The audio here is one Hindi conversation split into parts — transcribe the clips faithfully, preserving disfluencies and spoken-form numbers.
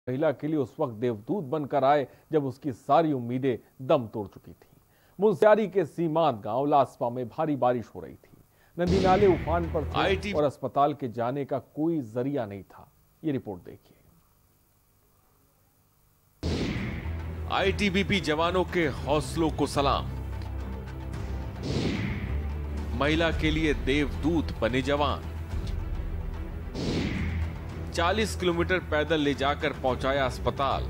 महिला के लिए उस वक्त देवदूत बनकर आए जब उसकी सारी उम्मीदें दम तोड़ चुकी थी। मुंशियारी के सीमांत गांव लासपा में भारी बारिश हो रही थी। नदी नाले उफान पर थे और अस्पताल के जाने का कोई जरिया नहीं था। ये रिपोर्ट देखिए। आईटीबीपी जवानों के हौसलों को सलाम। महिला के लिए देवदूत बने जवान। चालीस किलोमीटर पैदल ले जाकर पहुंचाया अस्पताल।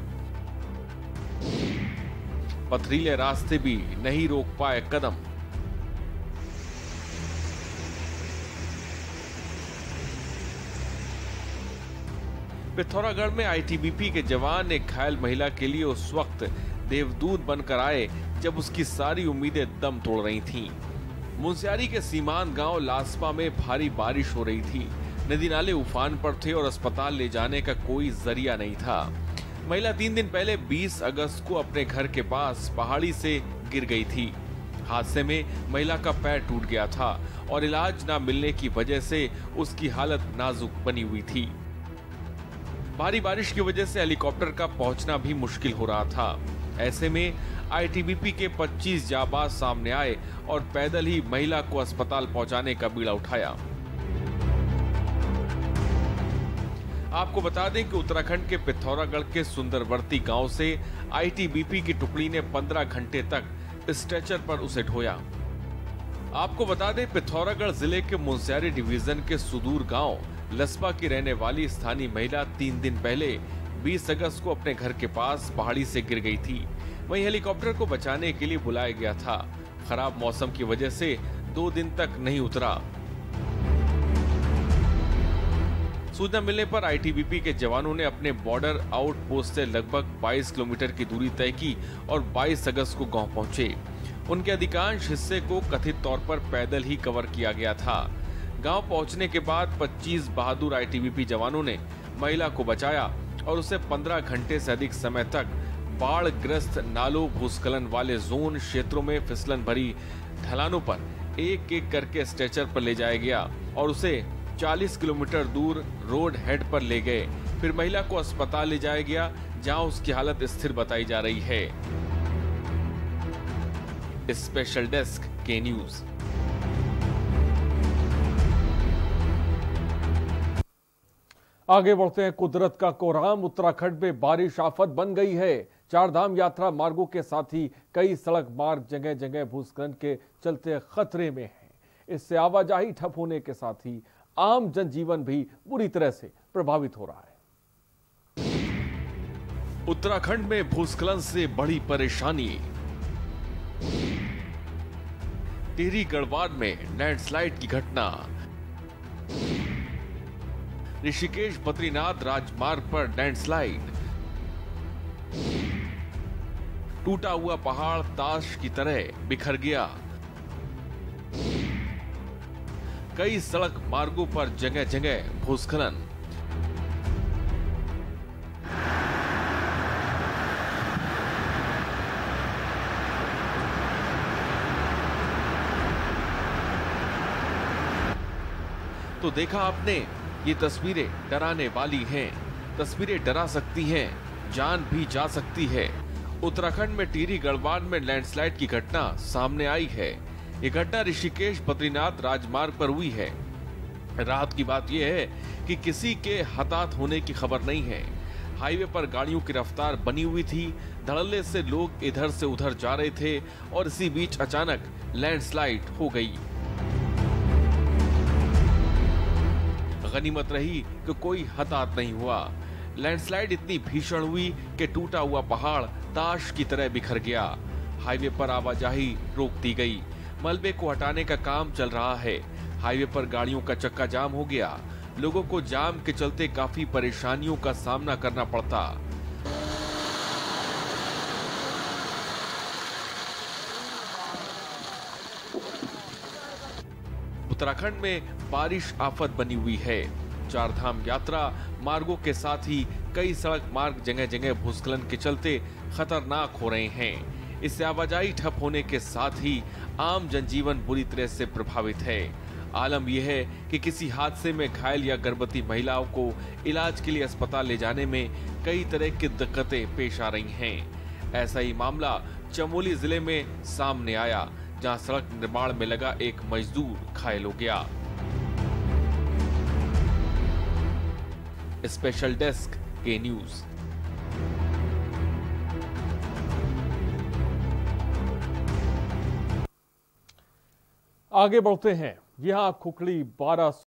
पथरीले रास्ते भी नहीं रोक पाए कदम। पिथौरागढ़ में आईटीबीपी के जवान एक घायल महिला के लिए उस वक्त देवदूत बनकर आए जब उसकी सारी उम्मीदें दम तोड़ रही थीं। मुंशियारी के सीमांत गांव लासपा में भारी बारिश हो रही थी। नदी नाले उफान पर थे और अस्पताल ले जाने का कोई जरिया नहीं था। महिला तीन दिन पहले बीस अगस्त को अपने घर के पास पहाड़ी से गिर गई थी। हादसे में महिला का पैर टूट गया था और इलाज न मिलने की वजह से उसकी हालत नाजुक बनी हुई थी। भारी बारिश की वजह से हेलीकॉप्टर का पहुंचना भी मुश्किल हो रहा था। ऐसे में आईटीबीपी के पच्चीस जाबाज सामने आए और पैदल ही महिला को अस्पताल पहुंचाने का बीड़ा उठाया। आपको बता दें कि उत्तराखंड के पिथौरागढ़ के सुंदरवर्ती गांव से आईटीबीपी की टुकड़ी ने पंद्रह घंटे तक स्ट्रेचर पर उसे ढोया। आपको बता दें पिथौरागढ़ जिले के मुंशियारी डिवीजन के सुदूर गांव लसपा की रहने वाली स्थानीय महिला तीन दिन पहले बीस अगस्त को अपने घर के पास पहाड़ी से गिर गई थी। वहीं हेलीकॉप्टर को बचाने के लिए बुलाया गया था। खराब मौसम की वजह से दो दिन तक नहीं उतरा। सूचना मिलने पर आईटीबीपी के जवानों ने अपने बॉर्डर आउटपोस्ट से लगभग बाईस किलोमीटर की दूरी तय की और बाईस अगस्त को गांव पहुंचे। उनके अधिकांश हिस्से को कथित तौर पर पैदल ही कवर किया गया था। गांव पहुंचने के बाद पच्चीस बहादुर आईटीबीपी जवानों ने महिला को बचाया और उसे पंद्रह घंटे से अधिक समय तक बाढ़ ग्रस्त नालों भूस्खलन वाले जोन क्षेत्रों में फिसलन भरी ढलानों पर एक एक करके स्ट्रेचर पर ले जाया गया और उसे चालीस किलोमीटर दूर रोड हेड पर ले गए। फिर महिला को अस्पताल ले जाया गया जहां उसकी हालत स्थिर बताई जा रही है। स्पेशल डेस्क के न्यूज। आगे बढ़ते हैं। कुदरत का कोहराम उत्तराखंड में बारिश आफत बन गई है। चारधाम यात्रा मार्गों के साथ ही कई सड़क मार्ग जगह जगह भूस्खलन के चलते खतरे में हैं। इससे आवाजाही ठप होने के साथ ही आम जनजीवन भी बुरी तरह से प्रभावित हो रहा है। उत्तराखंड में भूस्खलन से बड़ी परेशानी। टिहरी गढ़वाल में लैंडस्लाइड की घटना। ऋषिकेश बद्रीनाथ राजमार्ग पर लैंडस्लाइड। टूटा हुआ पहाड़ ताश की तरह बिखर गया। कई सड़क मार्गों पर जगह जगह भूस्खलन। तो देखा आपने, ये तस्वीरें डराने वाली हैं। तस्वीरें डरा सकती हैं, जान भी जा सकती है। उत्तराखंड में टिहरी गढ़वाल में लैंडस्लाइड की घटना सामने आई है। ये घटना ऋषिकेश बद्रीनाथ राजमार्ग पर हुई है। राहत की बात यह है कि किसी के हताहत होने की खबर नहीं है। हाईवे पर गाड़ियों की रफ्तार बनी हुई थी। धड़ल्ले से लोग इधर से उधर जा रहे थे और इसी बीच अचानक लैंडस्लाइड हो गई। गनीमत रही कि कोई हताहत नहीं हुआ। लैंडस्लाइड इतनी भीषण हुई कि टूटा हुआ पहाड़ ताश की तरह बिखर गया। हाईवे पर आवाजाही रोक दी गई। मलबे को हटाने का काम चल रहा है। हाईवे पर गाड़ियों का चक्का जाम हो गया। लोगों को जाम के चलते काफी परेशानियों का सामना करना पड़ता। उत्तराखंड में बारिश आफत बनी हुई है। चारधाम यात्रा मार्गों के साथ ही कई सड़क मार्ग जगह जगह भूस्खलन के चलते खतरनाक हो रहे हैं। इससे आवाजाही ठप होने के साथ ही आम जनजीवन बुरी तरह से प्रभावित है। आलम यह है कि किसी हादसे में घायल या गर्भवती महिलाओं को इलाज के लिए अस्पताल ले जाने में कई तरह की दिक्कतें पेश आ रही हैं। ऐसा ही मामला चमोली जिले में सामने आया, जहां सड़क निर्माण में लगा एक मजदूर घायल हो गया। स्पेशल डेस्क के न्यूज। आगे बढ़ते हैं। यहां खुखड़ी बारह